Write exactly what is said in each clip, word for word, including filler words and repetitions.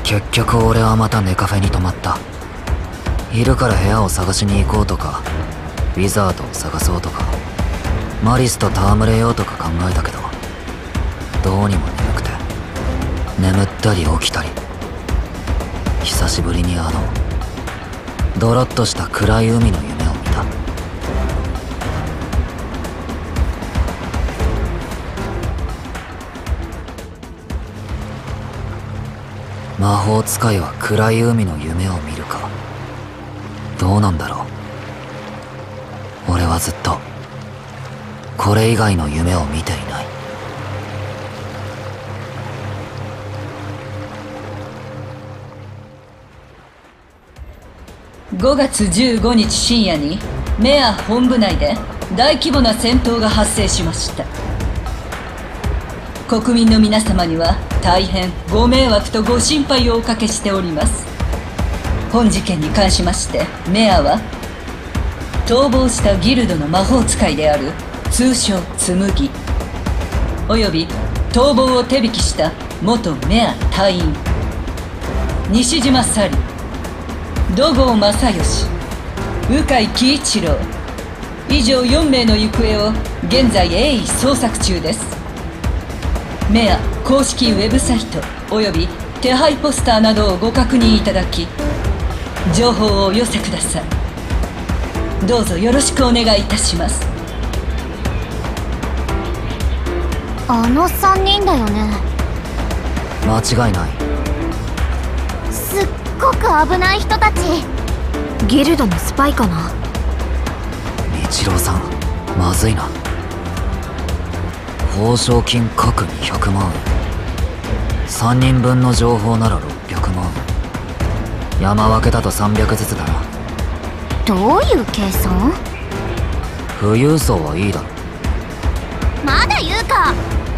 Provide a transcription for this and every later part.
結局俺はまたネカフェに泊まった。昼から部屋を探しに行こうとか、ウィザードを探そうとか、マリスと戯れようとか考えたけど、どうにも眠くて、眠ったり起きたり。久しぶりにあのドロッとした暗い海の夢を見た。魔法使いは暗い海の夢を見るか。どうなんだろう。俺はずっとこれ以外の夢を見ていない。 ごがつじゅうごにち深夜にメア本部内で大規模な戦闘が発生しました。国民の皆様には大変ご迷惑とご心配をおかけしております。本事件に関しましてメアは逃亡したギルドの魔法使いである通称紬および逃亡を手引きした元メア隊員西島紗里、土郷正義、鵜飼喜一郎以上よんめいの行方を現在鋭意捜索中です。メア公式ウェブサイトおよび手配ポスターなどをご確認いただき情報をお寄せください。どうぞよろしくお願いいたします。 あのさんにんだよね。 間違いない。 すっごく危ない人たち。ギルドのスパイかな。 道郎さん、まずいな。報奨金各にひゃくまんえん、さんにんぶんの情報ならろっぴゃくまん、山分けだとさんびゃくずつだな。 どういう計算？ 富裕層はいいだろ。 まだ言うか。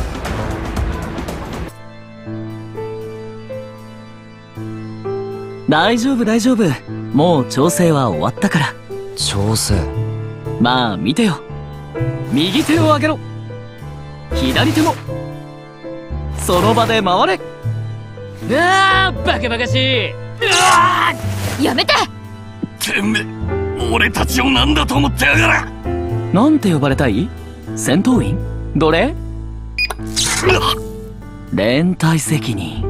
大丈夫大丈夫、もう調整は終わったから。 調整？ まあ見てよ。右手を上げろ、左手もその場で回れ。 うわー、バカバカしい。うわー、やめて。 てめえ、俺たちを何だと思ってやがら。 なんて呼ばれたい？戦闘員？奴隷？連帯責任。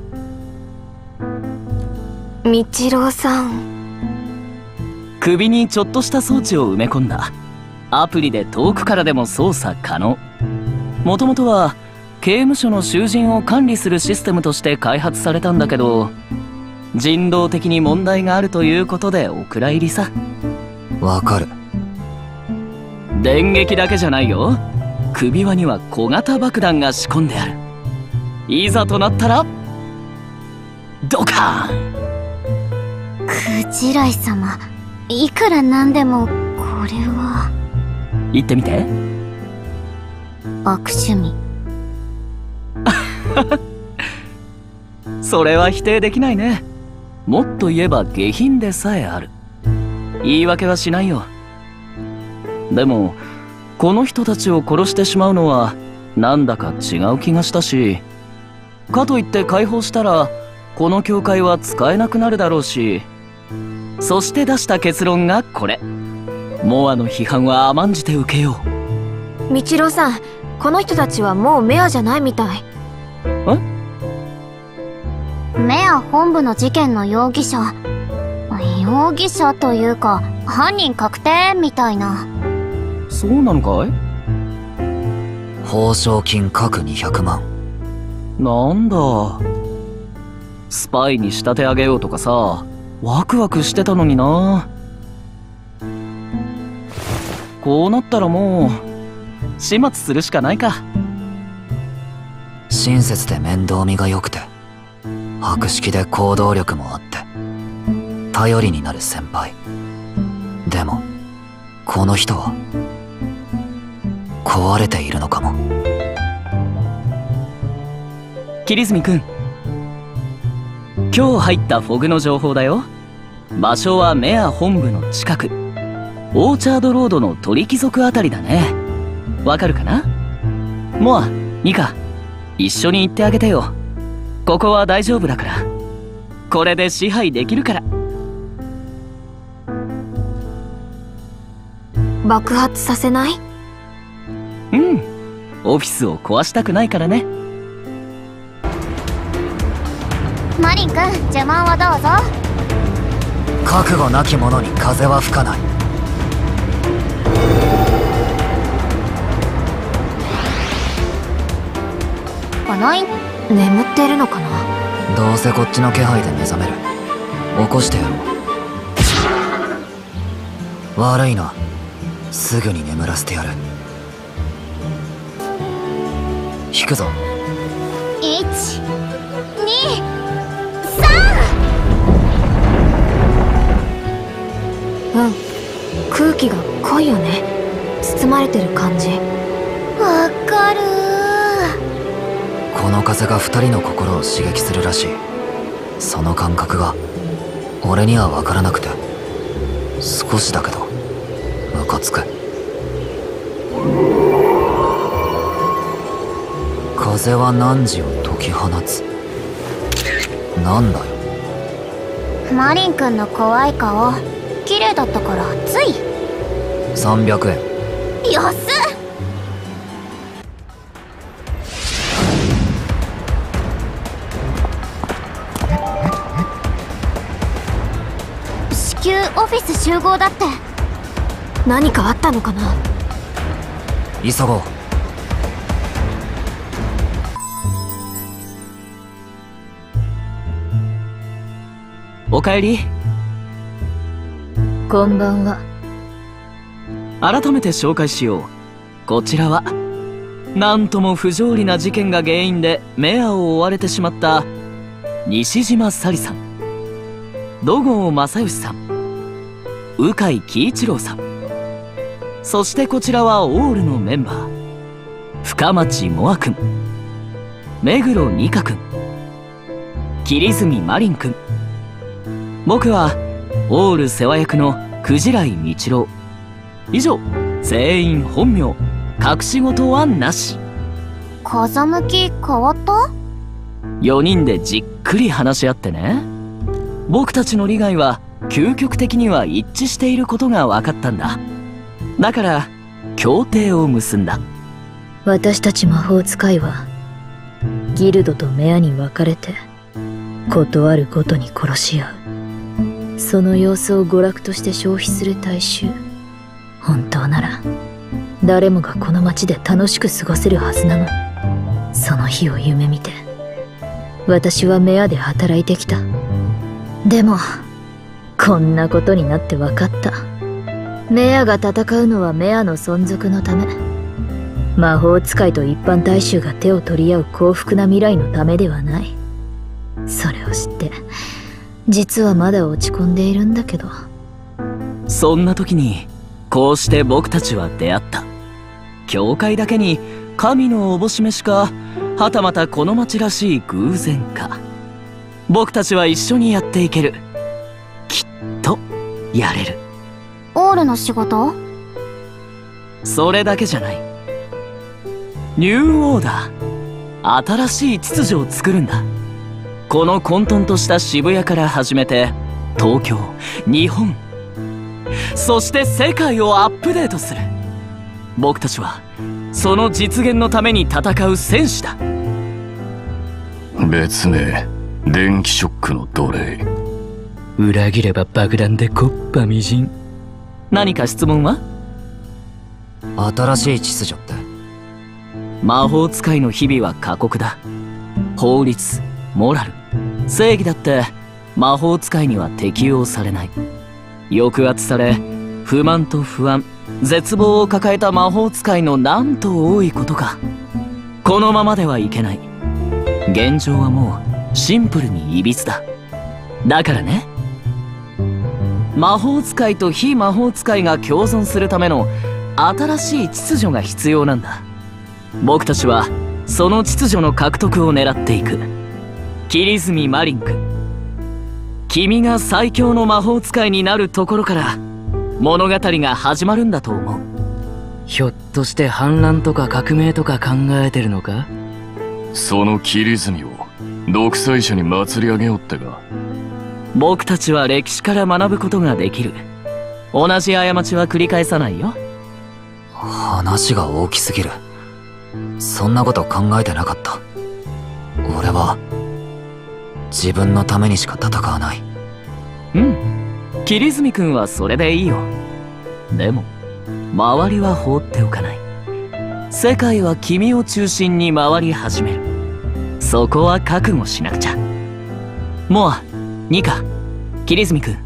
道郎さん、 首にちょっとした装置を埋め込んだ。アプリで遠くからでも操作可能。もともとは刑務所の囚人を管理するシステムとして開発されたんだけど、人道的に問題があるということでお蔵入りさ。 わかる。 電撃だけじゃないよ。首輪には小型爆弾が仕込んである。いざとなったらドカーン。 クジライ様、いくらなんでもこれは。 言ってみて。 悪趣味。 それは否定できないね。もっと言えば下品でさえある。言い訳はしないよ。でもこの人たちを殺してしまうのはなんだか違う気がしたし、かといって解放したらこの教会は使えなくなるだろうし、そして出した結論がこれ。モアの批判は甘んじて受けよう。 道郎さん、この人たちはもうメアじゃないみたい。 え？ メア本部の事件の容疑者容疑者というか犯人確定みたいな。 そうなのかい？ 報奨金各にひゃくまん。 なんだ、スパイに仕立て上げようとかさ、ワクワクしてたのにな。こうなったらもう始末するしかないか。 親切で面倒見が良くて博識で行動力もあって頼りになる先輩。でもこの人は壊れているのかも。 桐泉くん、今日入ったフォグの情報だよ。場所はメア本部の近く、オーチャードロードの鳥貴族あたりだね。わかるかな？モア、ニカ、一緒に行ってあげてよ。ここは大丈夫だから。 これで支配できるから。 爆発させない？ うん、オフィスを壊したくないからね。 マリン君、呪文をどうぞ。 覚悟なき者に風は吹かない。 このイン眠ってるのかな？ どうせこっちの気配で目覚める。起こしてやろう。悪いな、すぐに眠らせてやる。引くぞ。 いち、に、 うん、空気が濃いよね。包まれてる感じ。 わかるー。 この風が二人の心を刺激するらしい。その感覚が俺には分からなくて、少しだけどムカつく。風は汝を解き放つ。なんだよ。 マリン君の怖い顔綺麗だったからつい。 さんびゃくえん。 安っ。至急オフィス集合だって。 何かあったのかな？ 急ごう。 おかえり。 こんばんは。 改めて紹介しよう。こちらはなんとも不条理な事件が原因でメアを追われてしまった西島紗里さん、土郷正義さん、鵜飼喜一郎さん、そしてこちらはオールのメンバー、深町萌くん、目黒ニカくん、桐住マリンくん、僕はオール世話役のクジライ道郎。以上、全員本名、隠し事はなし。 風向き変わった？ よにんでじっくり話し合ってね。僕たちの利害は究極的には一致していることが分かったんだ。だから協定を結んだ。 私たち魔法使いはギルドとメアに分かれて事あるごとに殺し合う。その様子を娯楽として消費する大衆。本当なら誰もがこの街で楽しく過ごせるはずなの。その日を夢見て私はメアで働いてきた。でもこんなことになって分かった。メアが戦うのはメアの存続のため、魔法使いと一般大衆が手を取り合う幸福な未来のためではない。それを知って実はまだ落ち込んでいるんだけど。 そんな時にこうして僕たちは出会った。教会だけに神のおぼし飯か、はたまたこの町らしい偶然か。僕たちは一緒にやっていける。きっとやれる。 オールの仕事？ それだけじゃない。ニューオーダー、新しい秩序を作るんだ。この混沌とした渋谷から始めて東京、日本、そして世界をアップデートする。僕たちはその実現のために戦う戦士だ。 別名電気ショックの奴隷。 裏切れば爆弾で木っ端みじん。 何か質問は？ 新しい秩序って？ 魔法使いの日々は過酷だ。法律、モラル、正義だって魔法使いには適用されない。抑圧され、不満と不安、絶望を抱えた魔法使いのなんと多いことか。このままではいけない。現状はもうシンプルに歪だ。だからね、魔法使いと非魔法使いが共存するための新しい秩序が必要なんだ。僕たちはその秩序の獲得を狙っていく。桐住マリン君、君が最強の魔法使いになるところから物語が始まるんだと思う。 ひょっとして反乱とか革命とか考えてるのか？ その桐住を独裁者に祭り上げよってか。 僕たちは歴史から学ぶことができる。同じ過ちは繰り返さないよ。 話が大きすぎる。そんなこと考えてなかった。俺は自分のためにしか戦わない。 うん、桐泉君はそれでいいよ。でも周りは放っておかない。世界は君を中心に回り始める。そこは覚悟しなくちゃ。モア、ニカ、桐泉君、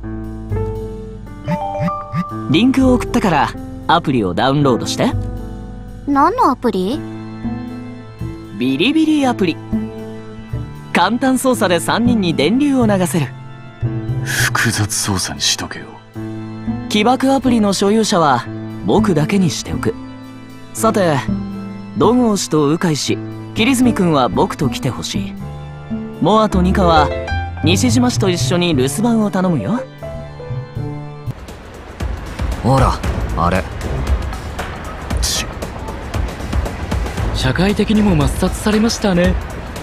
リンクを送ったからアプリをダウンロードして。 何のアプリ？ ビリビリアプリ。簡単操作でさんにんに電流を流せる。 複雑操作にしとけよ。 起爆アプリの所有者は僕だけにしておく。さて、土郷氏と鵜飼氏、桐泉君は僕と来てほしい。モアとニカは西島氏と一緒に留守番を頼むよ。 ほら、あれ。 ち社会的にも抹殺されましたね。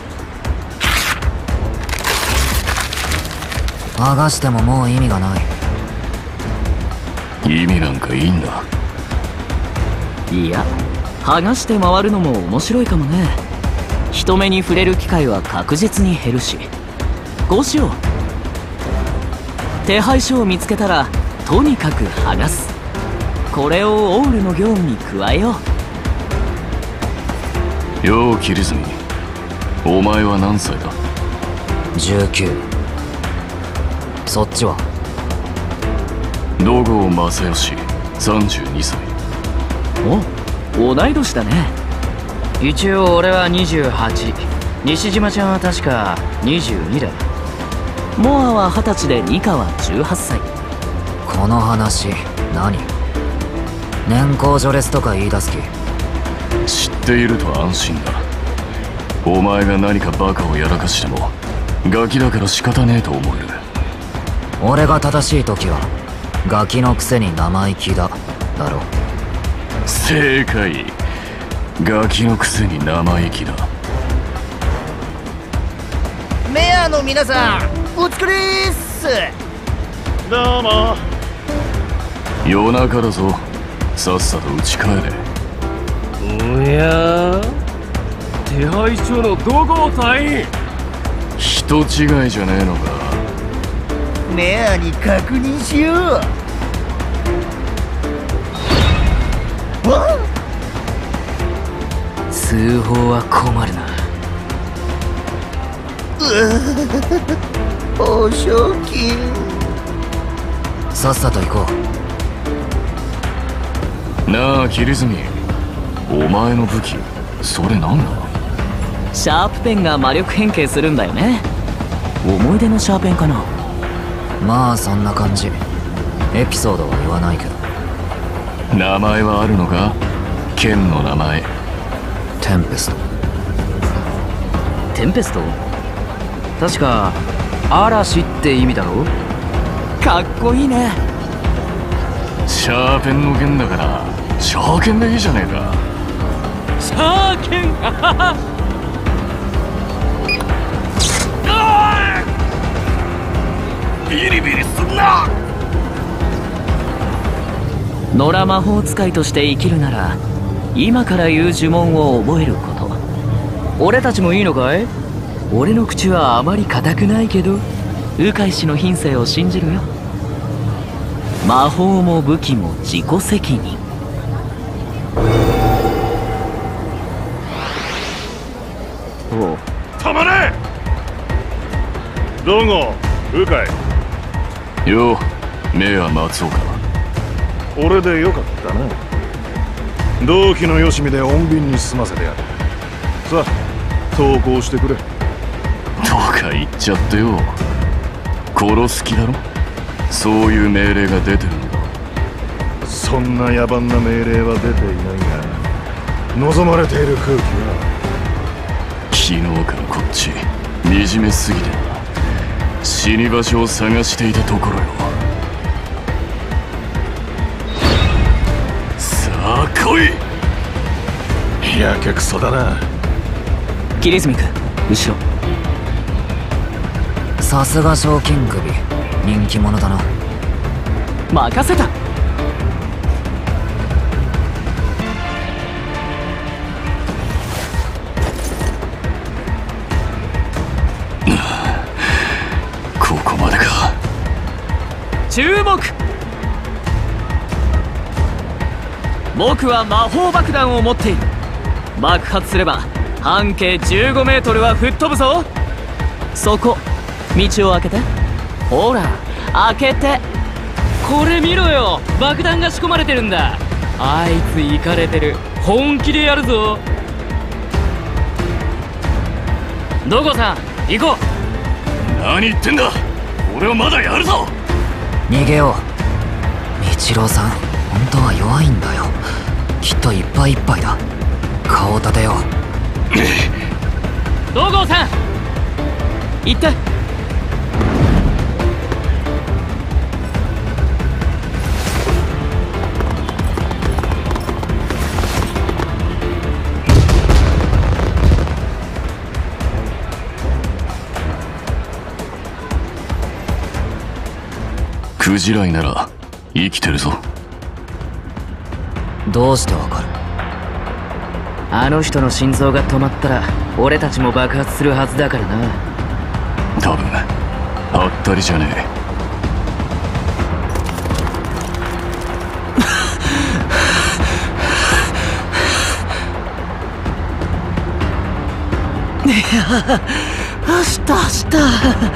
剥がしてももう意味がない。 意味なんかいいんだ。 いや、剥がして回るのも面白いかもね。人目に触れる機会は確実に減るし。こうしよう。手配書を見つけたらとにかく剥がす。これをオールの業務に加えよう。よう桐泉、お前は何歳だ？ じゅうきゅう。そっちは？ 土郷正義、さんじゅうにさい。 お、同い年だね。 一応俺はにじゅうはち、西島ちゃんは確かにじゅうにだ。 モアははたちでニカはじゅうはっさい。 この話何？年功序列とか言い出す気？ 知っていると安心だ。お前が何かバカをやらかしてもガキだから仕方ねえと思える。 俺が正しい時はガキのくせに生意気だだろ。 正解。ガキのくせに生意気だ。 メアの皆さん、お疲れーっす。 どうも。夜中だぞ。さっさと家帰れ。 おやー、手配書の土郷隊員。 人違いじゃねえのか。 メアに確認しよう。わっ、 通報は困るな。 うわ、保証金。 さっさと行こう。なあ桐泉、お前の武器それなんだ？ シャープペンが魔力変形するんだよね。思い出のシャーペンかな。 まあそんな感じ。エピソードは言わないけど。 名前はあるのか？剣の名前。 テンペスト。 テンペスト？確か嵐って意味だろ？ かっこいいね。 シャーペンの剣だからシャーケンでいいじゃねえか。 シャーケンビリビリすんな。 野良魔法使いとして生きるなら今から言う呪文を覚えること。 俺たちもいいのかい？俺の口はあまり硬くないけど。 鵜飼氏の品性を信じるよ。魔法も武器も自己責任。 おう、たまれ。どうも、鵜飼。よう、メア松岡。 俺でよかったな。同期のよしみで穏便に済ませてやる。さあ、投降してくれ。 とか言っちゃってよ。殺す気だろ？そういう命令が出てるんだ。 そんな野蛮な命令は出ていないが、望まれている空気は昨日からこっち惨めすぎてな。死に場所を探していたところよ。さあ来い。 やけくそだな。 桐泉君、後ろ。 さすが賞金首、人気者だな。 任せた。 ここまでか。 注目。僕は魔法爆弾を持っている。爆発すれば半径じゅうごメートルは吹っ飛ぶぞ。そこ、道を開けて。ほら、開けて。 これ見ろよ、爆弾が仕込まれてるんだ。あいつイカれてる。本気でやるぞ。どこさん、行こう。 何言ってんだ。俺はまだやるぞ。 逃げよう。道郎さん、本当は弱いんだよ。きっといっぱいいっぱいだ。顔を立てよう。道後さん、 行って。 クジライなら生きてるぞ。 どうしてわかる？ あの人の心臓が止まったら俺たちも爆発するはずだからな。 多分はったりじゃねえ。 いや、明日明日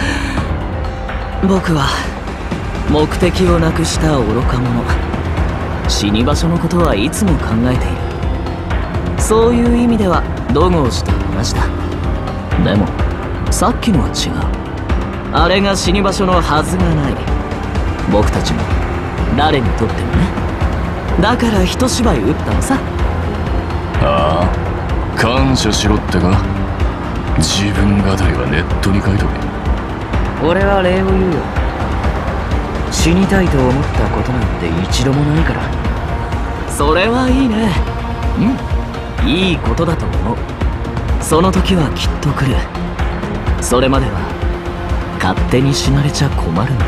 僕は目的をなくした愚か者。死に場所のことはいつも考えている。そういう意味ではドゴー氏と同じだ。でもさっきのは違う。あれが死に場所のはずがない。僕たちも誰にとってもね。だから一芝居打ったのさ。 ああ、感謝しろってか。自分語りはネットに書いとけ。 俺は礼を言うよ。死にたいと思ったことなんて一度もないから。 それはいいね。うん、いいことだと思う。その時はきっと来る。それまでは勝手に死なれちゃ困るんだ。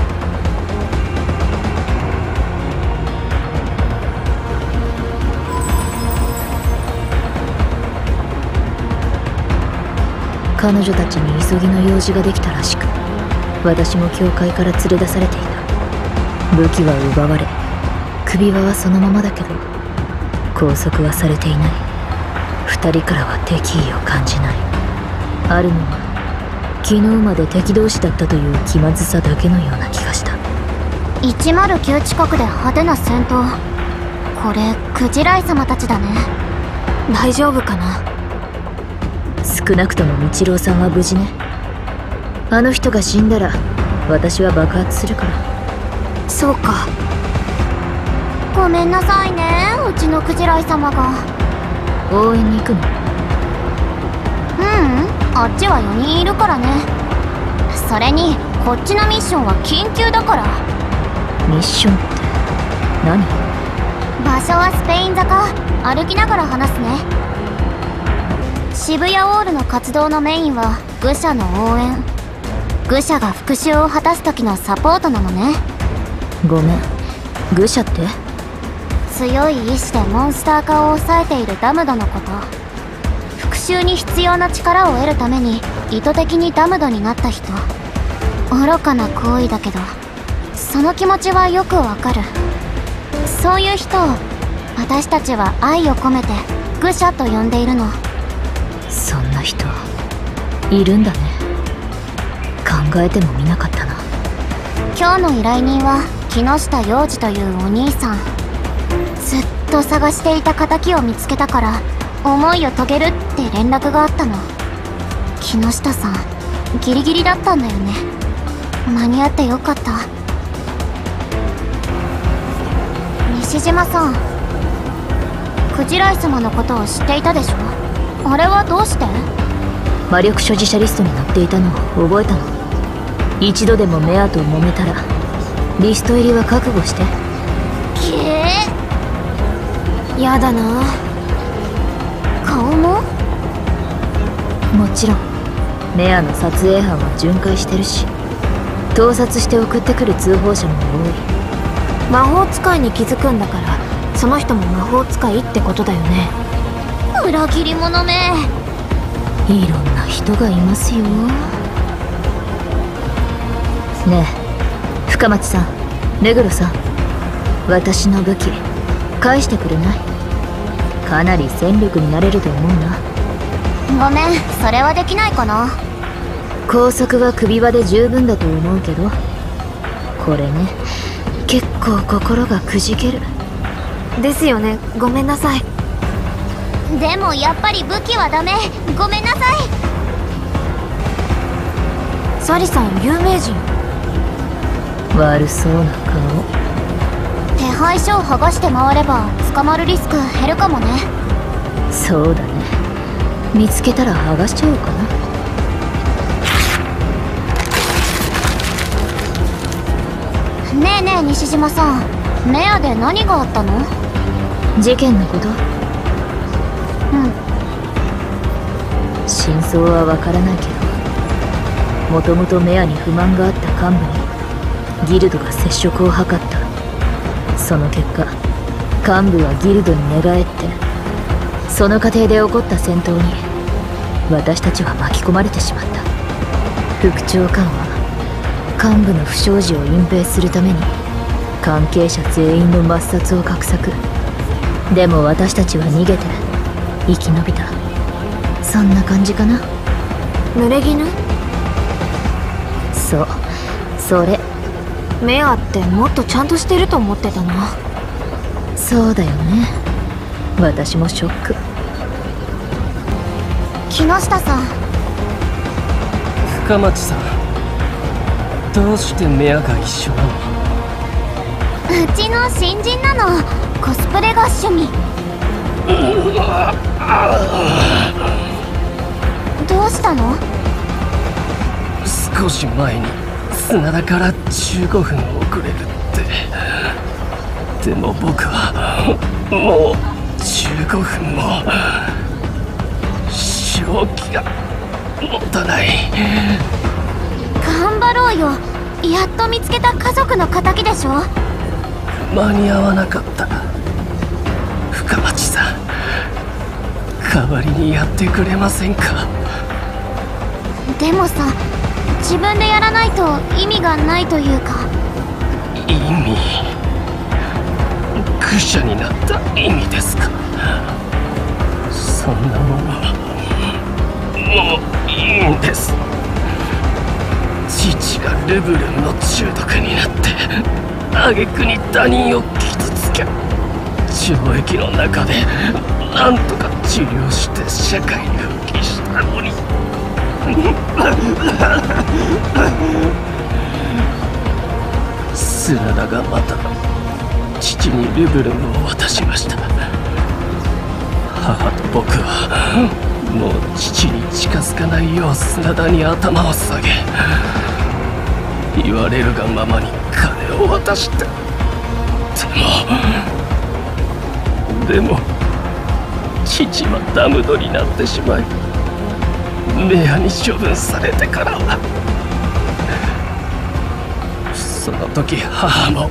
彼女たちに急ぎの用事ができたらしく、私も教会から連れ出されていた。武器は奪われ、首輪はそのままだけど拘束はされていない。二人からは敵意を感じない。あるのは昨日まで敵同士だったという気まずさだけのような気がした。 いちまるきゅう近くで派手な戦闘。これクジライ様たちだね。 大丈夫かな。 少なくとも道郎さんは無事ね。あの人が死んだら私は爆発するから。 そうか。 ごめんなさいね、うちのクジライ様が。 応援に行くの？ ううん、あっちはよにんいるからね。それにこっちのミッションは緊急だから。 ミッションって何？ 場所はスペイン坂。歩きながら話すね。渋谷オールの活動のメインは愚者の応援。愚者が復讐を果たす時のサポートなのね。 ごめん、愚者って？ 強い意志でモンスター化を抑えているダムドのこと。復讐に必要な力を得るために意図的にダムドになった人。愚かな行為だけどその気持ちはよくわかる。そういう人を私たちは愛を込めて愚者と呼んでいるの。 そんな人いるんだね。考えてもみなかったな。 今日の依頼人は木下洋二というお兄さん。ずっと探していた仇を見つけたから思いを遂げるって連絡があったの。木下さんギリギリだったんだよね。間に合ってよかった。西島さん、クジライ様のことを知っていたでしょ。あれはどうして？ 魔力所持者リストに載っていたのを覚えたの。一度でもメアと揉めたらリスト入りは覚悟して。 けえやだな。 顔も？ もちろんメアの撮影班は巡回してるし、盗撮して送ってくる通報者も多い。 魔法使いに気づくんだから、その人も魔法使いってことだよね。 裏切り者め。 いろんな人がいますよ。ねえ、深町さん、目黒さん、私の武器返してくれない？かなり戦力になれると思うな。 ごめん、それはできないかな。 拘束は首輪で十分だと思うけど、これね、結構心がくじける。 ですよね、ごめんなさい。 でもやっぱり武器はダメ。ごめんなさい。 サリさん有名人。 悪そうな顔。 手配書を剥がして回れば捕まるリスク減るかもね。 そうだね、見つけたら剥がしちゃおうかな。 ねえねえ西島さん、メアで何があったの？ 事件のこと？ うん。 真相はわからないけど、もともとメアに不満があった幹部にギルドが接触を図った。その結果、幹部はギルドに寝返って、その過程で起こった戦闘に私たちは巻き込まれてしまった。副長官は幹部の不祥事を隠蔽するために関係者全員の抹殺を画策。でも私たちは逃げて生き延びた。そんな感じかな。 濡れ衣？ そう、それ。 メアってもっとちゃんとしてると思ってたな。 そうだよね、私もショック。 木下さん。 深町さん、どうしてメアが一緒なの？ うちの新人なの。コスプレが趣味。どうしたの？ 少し前に砂田からじゅうごふん遅れるって。でも僕はもうじゅうごふんも正気が持たない。 頑張ろうよ。やっと見つけた家族の敵でしょ。 間に合わなかった。深町さん、代わりにやってくれませんか？ でもさ、自分でやらないと意味がないというか。 意味？愚者になった意味ですか？そんなものはもういいんです。父がルブルンの中毒になって挙句に他人を傷つけ、懲役の中でなんとか治療して社会に復帰したのに砂田がまた父にルブルンを渡しました。母と僕はもう父に近づかないよう砂田に頭を下げ、言われるがままに金を渡して。でもでも父はダムドになってしまい、メアに処分されてからは、その時母も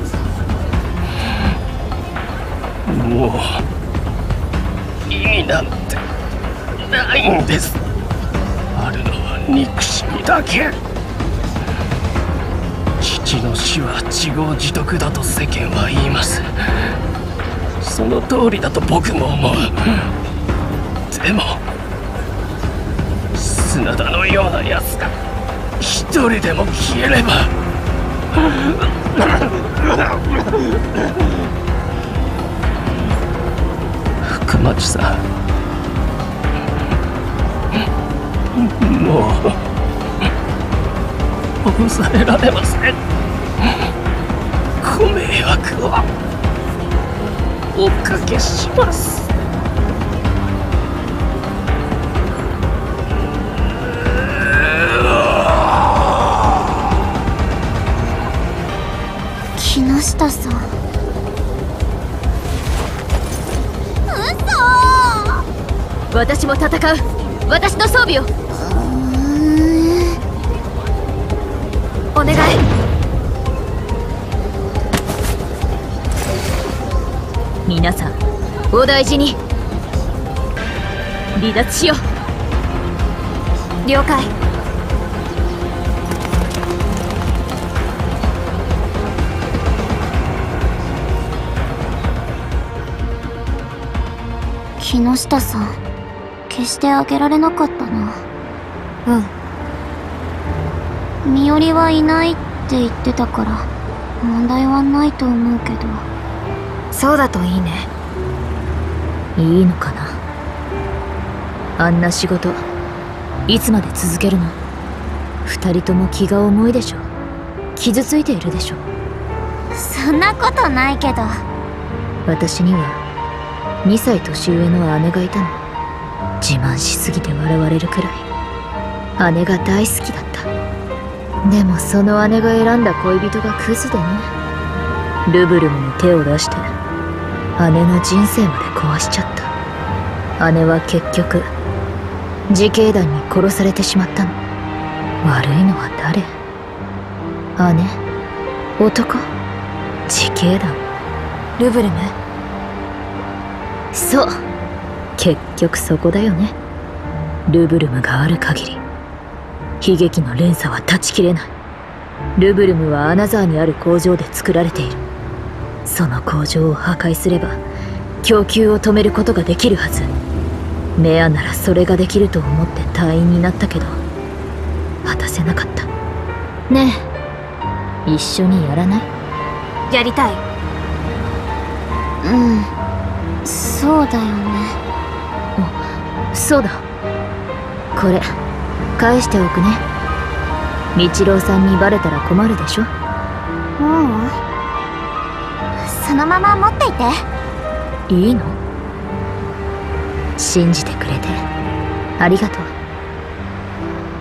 もう意味なんてないんです。あるのは憎しみだけ。父の死は自業自得だと世間は言います。その通りだと僕も思う。でも砂田のような奴が一人でも消えれば深町さん、もう抑えられません。ご迷惑をおかけします。 木下さん。 私も戦う。私の装備を。 うーん願い。 皆さんお大事に。離脱しよう。了解。 木下さん、決してあげられなかったな。うん。身寄りはいないって言ってたから問題はないと思うけど。 そうだといいね。 いいのかな。あんな仕事いつまで続けるの？二人とも気が重いでしょ。傷ついているでしょ。 そんなことないけど。 私にはにさい年上の姉がいたの。自慢しすぎて笑われるくらい姉が大好きだった。でもその姉が選んだ恋人がクズでね。ルブルムに手を出して姉の人生まで壊しちゃった。姉は結局自警団に殺されてしまったの。悪いのは誰？姉？男？自警団？ ルブルム？ そう、結局そこだよね。ルブルムがある限り悲劇の連鎖は断ち切れない。ルブルムはアナザーにある工場で作られている。その工場を破壊すれば供給を止めることができるはず。メアならそれができると思って隊員になったけど果たせなかった。ねえ、一緒にやらない？ やりたい。 うん、そうだよね。 お、そうだ。これ返しておくね。道郎さんにバレたら困るでしょ。 ううん、そのまま持っていて。 いいの？信じてくれてありがとう。